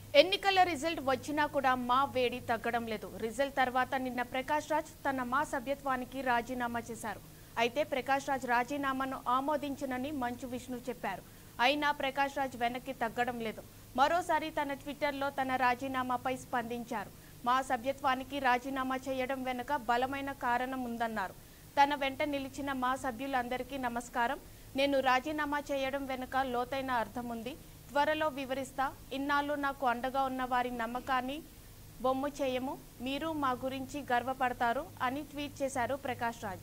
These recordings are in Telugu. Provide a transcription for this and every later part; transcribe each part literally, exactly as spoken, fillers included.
ఎన్నికల రిజల్ట్ వచ్చినా కూడా మా వేడి తగ్గడం లేదు. రిజల్ట్ తర్వాత నిన్న ప్రకాష్ రాజ్ తన మా సభ్యత్వానికి రాజీనామా చేశారు. అయితే ప్రకాష్ రాజ్ రాజీనామాను ఆమోదించనని మంచు విష్ణు చెప్పారు. అయినా ప్రకాష్ రాజ్ వెనక్కి తగ్గడం లేదు. మరోసారి తన ట్విట్టర్లో తన రాజీనామాపై స్పందించారు. మా సభ్యత్వానికి రాజీనామా చేయడం వెనుక బలమైన కారణం ఉందన్నారు. తన వెంట నిలిచిన మా సభ్యులందరికీ నమస్కారం. నేను రాజీనామా చేయడం వెనుక లోతైన అర్థం ఉంది. త్వరలో వివరిస్తా. ఇన్నాళ్ళు నాకు అండగా ఉన్న వారి నమ్మకాన్ని బొమ్ము చేయము. మీరు మా గురించి గర్వపడతారు అని ట్వీట్ చేశారు ప్రకాష్ రాజ్.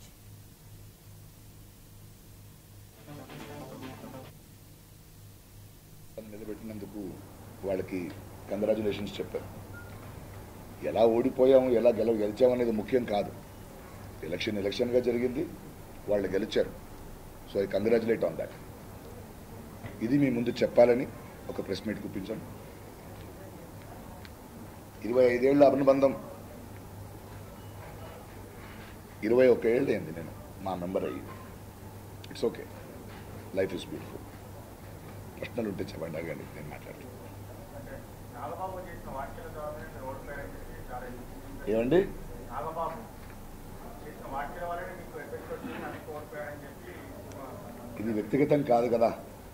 నిలబెట్టినందుకు వాళ్ళకి కంగ్రాచులేషన్స్ చెప్పారు. ఎలా ఓడిపోయాము, ఎలా గెలవ గెలిచామనేది ముఖ్యం కాదు. ఎలక్షన్ ఎలక్షన్గా జరిగింది, వాళ్ళు గెలిచారు. So I congratulate on that. ఇది మీ ముందు చెప్పాలని ఒక ప్రెస్ మీట్ కూపించాను. ఇరవై ఐదేళ్ల అనుబంధం, ఇరవై ఒక్క ఏళ్ళు అయింది నేను మా మెంబర్ అయ్యి. It's okay, life is beautiful. ప్రశ్నలు ఉంటే చెప్పండి, అడగండి, నేను మాట్లాడతాను. ఏమండి, ఇది వ్యక్తిగతం కాదు కదా.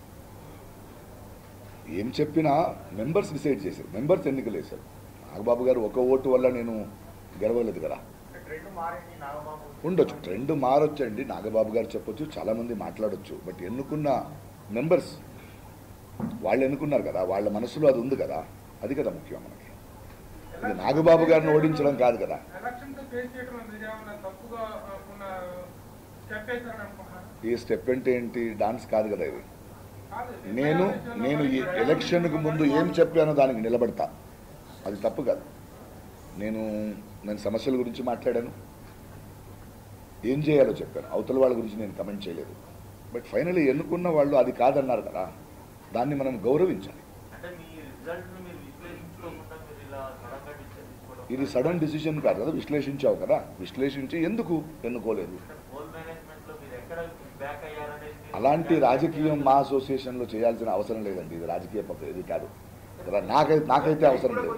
ఏం చెప్పినా మెంబర్స్ డిసైడ్ చేశారు, మెంబర్స్ ఎన్నికలు వేశారు. నాగబాబు గారు ఒక ఓటు వల్ల నేను గెలవలేదు కదా. ఉండొచ్చు, ట్రెండ్ మారొచ్చండి. నాగబాబు గారు చెప్పొచ్చు, చాలామంది మాట్లాడొచ్చు. బట్ ఎన్నుకున్న మెంబర్స్ వాళ్ళు ఎన్నుకున్నారు కదా, వాళ్ళ మనసులో అది ఉంది కదా. అది కదా ముఖ్యం మనకి. ఇది నాగబాబు గారిని ఓడించడం కాదు కదా. ఈ స్టెప్ అంటే ఏంటి? డాన్స్ కాదు కదా ఇది. నేను నేను ఈ ఎలక్షన్కు ముందు ఏం చెప్పానో దానికి నిలబడతా. అది తప్పు కాదు. నేను నేను సమస్యల గురించి మాట్లాడాను, ఏం చేయాలో చెప్పాను. అవతల వాళ్ళ గురించి నేను కమెంట్ చేయలేదు. బట్ ఫైనల్లీ ఎన్నుకున్న వాళ్ళు అది కాదన్నారు కదా, దాన్ని మనం గౌరవించాలి. ఇది సడన్ డిసిజన్ కాదు కదా, విశ్లేషించావు కదా. విశ్లేషించి ఎందుకు ఎన్నుకోలేదు, అలాంటి రాజకీయం మా అసోసియేషన్లో చేయాల్సిన అవసరం లేదండి. ఇది రాజకీయ పద్ధతి ఇది కాదు. నాకైతే నాకైతే అవసరం లేదు.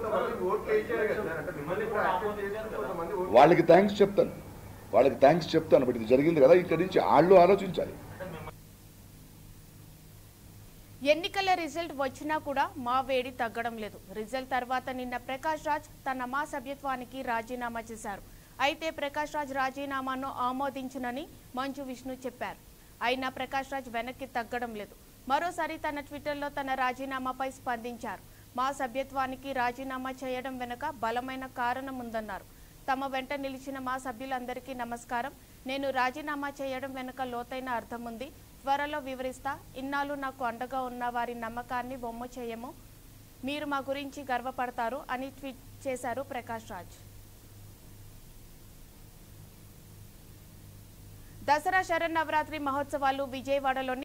వాళ్ళకి థ్యాంక్స్ చెప్తాను, వాళ్ళకి థ్యాంక్స్ చెప్తాను. బట్ ఇది జరిగింది కదా, ఇక్కడి నుంచి వాళ్ళు ఆలోచించాలి. ఎన్నికల రిజల్ట్ వచ్చినా కూడా మా వేడి తగ్గడం లేదు. రిజల్ట్ తర్వాత నిన్న ప్రకాష్ రాజ్ తన మా సభ్యత్వానికి రాజీనామా చేశారు. అయితే ప్రకాష్ రాజ్ రాజీనామాను ఆమోదించునని మంచు విష్ణు చెప్పారు. అయినా ప్రకాష్ రాజ్ వెనక్కి తగ్గడం లేదు. మరోసారి తన ట్విట్టర్లో తన రాజీనామాపై స్పందించారు. మా సభ్యత్వానికి రాజీనామా చేయడం వెనుక బలమైన కారణం ఉందన్నారు. తమ వెంట నిలిచిన మా సభ్యులందరికీ నమస్కారం. నేను రాజీనామా చేయడం వెనుక లోతైన అర్థం ఉంది. త్వరలో వివరిస్తా. ఇన్నాళ్ళు నాకు అండగా ఉన్న వారి నమ్మకాన్ని బొమ్మ చేయము. మీరు మా గురించి గర్వపడతారు అని ట్వీట్ చేశారు ప్రకాష్ రాజ్. దసరా శరన్నవరాత్రి మహోత్సవాలు విజయవాడలోని